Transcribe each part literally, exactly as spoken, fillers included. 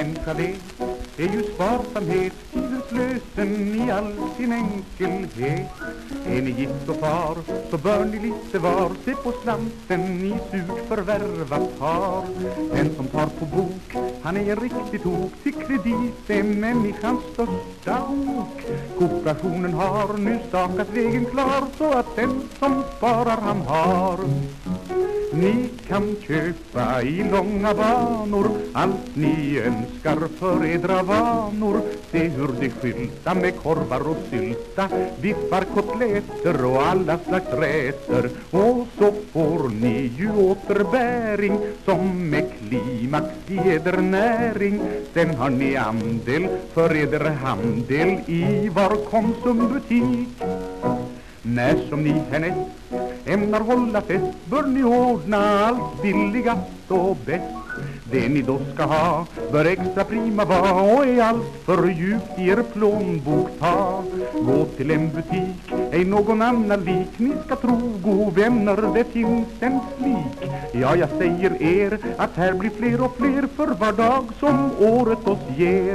människa vet är ju sparsamhet, tidens lösen i all sin enkelhet. Är ni gift och far, så bör ni lite var se på slanten i surt förvärvat har. Den som tar på bok, han är en riktig tok, till kredit är människans största ok. Kooperationen har nu stakat vägen klar, så att den som sparar han har. Ni kan köpa i långa banor allt ni önskar för edra vanor. Se hur det skyltar med korvar och sylta, biffar, kotletter och alla slags rätter. Och så får ni ju återbäring som med klimax i eder näring. Sen har ni andel för eder handel i var konsumbutik. När som ni härnäst ämnar hålla fest, bör ni ordna allt billigast och bäst. Det ni då ska ha bör extra prima vara, och är allt för djupt i er plånbok ta. Gå till en butik, ej någon annan lik, ni ska tro, god vänner, det finns en slik. Ja, jag säger er att här blir fler och fler för var dag som året oss ger.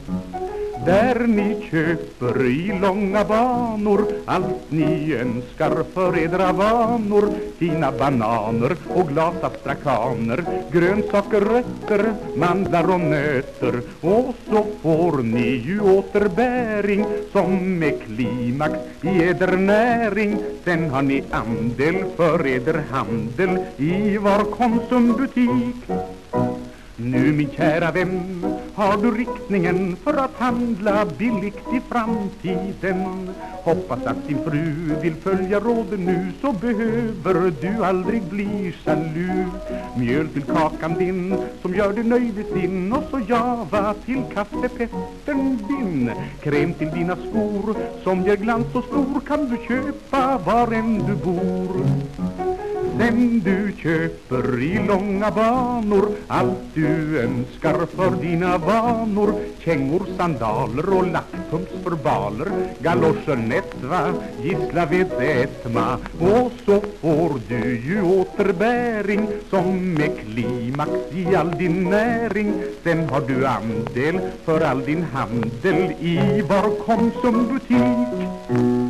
Där ni köper i långa banor allt ni önskar för edra vanor. Fina bananer och glas astrakaner, grönsaker, rötter, mandlar och nötter. Och så får ni ju återbäring som med klimax i eder näring. Sen har ni andel för eder handel i var konsumbutik. Nu min kära vän, har du riktningen för att handla billigt i framtiden? Hoppas att din fru vill följa råden nu, så behöver du aldrig bli jalu. Mjöl till kakan din som gör dig nöjd i sin, och så java till kaffepetten din. Kräm till dina skor som ger glans och stor kan du köpa var än du bor. Sen du köper i långa banor allt du önskar för dina vanor. Kängor, sandaler och lackpumps för baler, galoscher, nätva, gissla vid ätma. Och så får du ju återbäring som med klimax i all din näring. Sen har du andel för all din handel i var konsumbutik.